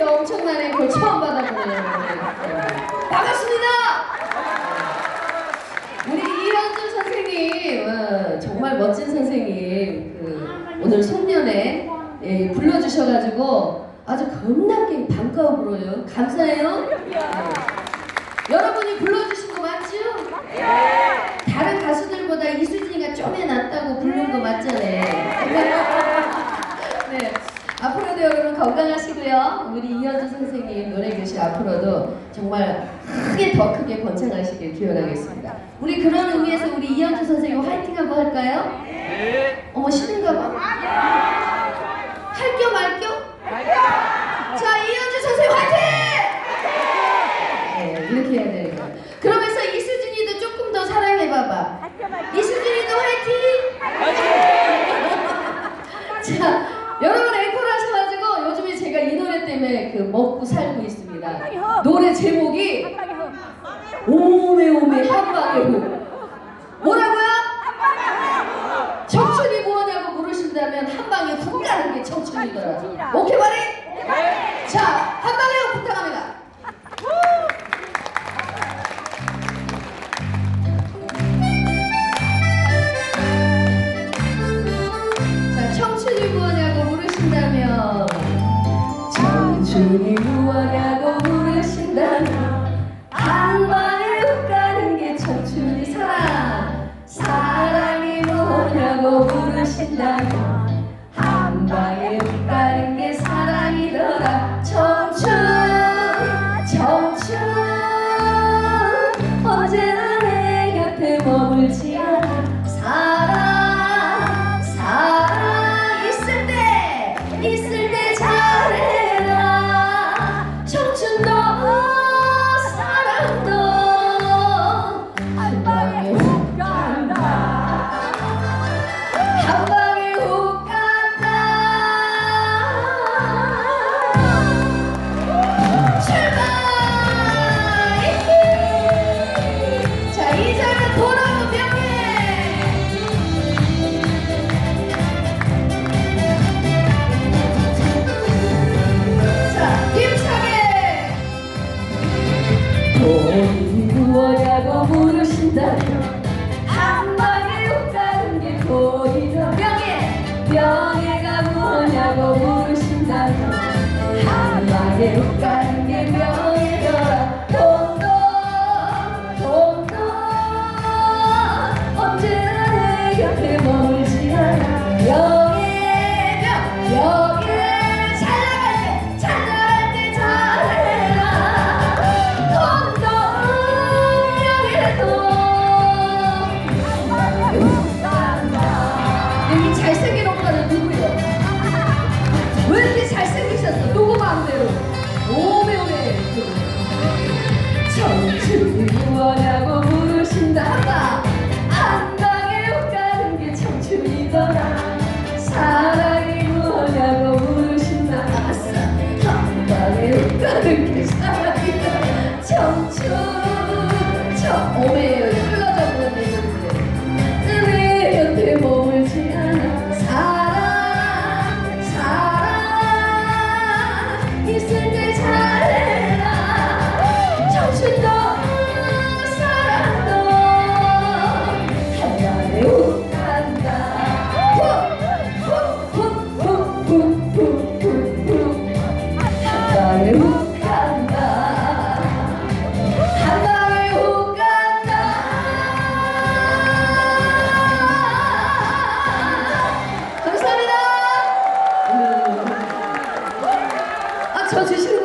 이렇게 엄청난 앵콜 처음 받아보네요. 반갑습니다. 우리 이현주 선생님, 정말 멋진 선생님, 오늘 송년회 불러주셔가지고 아주 겁나게 반가워 불어요. 감사해요. 여러분이 불러주신 거 맞죠? 네. 다른 가수들보다 이수진이가 좀에 낫다고 부른 거 맞잖아요. 네. 앞으로도 여러분 건강하시고요. 우리 이현주 선생님 노래교실 앞으로도 정말 더 크게 번창하시길 기원하겠습니다. 우리 그런 의미에서 우리 이현주 선생님 화이팅하고 할까요? 네. 어머 싫은가 봐. 할겨 말겨? 자, 이현주 선생님 화이팅! 네, 이렇게 해야 되는 거예요. 그러면서 이수진이도 조금 더 사랑해봐봐. 이수진이도 화이팅! 자, 여러분 앵콜 하셔가지고 요즘에 제가 이 노래 때문에 먹고 살고 있습니다. 노래 제목이 오메오메 한방의 후. 뭐라고요? 청춘이 뭐냐고 물으신다면 한방에 훅 가는 게 청춘이더라. 오케이 말이? 자, 한방의 후 부탁합니다. 청춘이 무엇냐고 물으신다면 한방에 훅 가는 게 청춘이 사랑이 뭐냐고 물으신다면 한방에 훅 가는 게 사랑이더라. 청춘 언제나 내 곁에 머물지 않아. 사랑 있을 때 잘해라. 청춘도 사랑도 한방에 훅 간다. 한방에 훅 간다. 출발! 자, 이제는 돌아온 명예. 돈이 무엇냐고 물으신다면 한방에 훅 가는 게 돈이죠. 명예가 무엇냐고 물으신다면 한방에 훅 가는 게 명예더라. 돈도 언제나 내 곁에 머물지 않아. 여기 잘생긴 오빠는 누구요? 왜 이렇게 잘생기셨어? 누구 마음대로? 오메오메. 청춘이 무엇냐고 물으신다. 한방에 훅 가는 게 청춘이더라. 사랑이 무엇냐고 물으신다. 한방에 훅 가는 게 사랑이더라. 청춘 오메 흘러져 보는데 내 곁에 머물지 않아. 사랑 있을 때 잘해라. 청춘도 사랑도 한방에 훅 간다. 훅 한방에 훅 간다. 한방에 훅 간다. 감사합니다. 저 주시는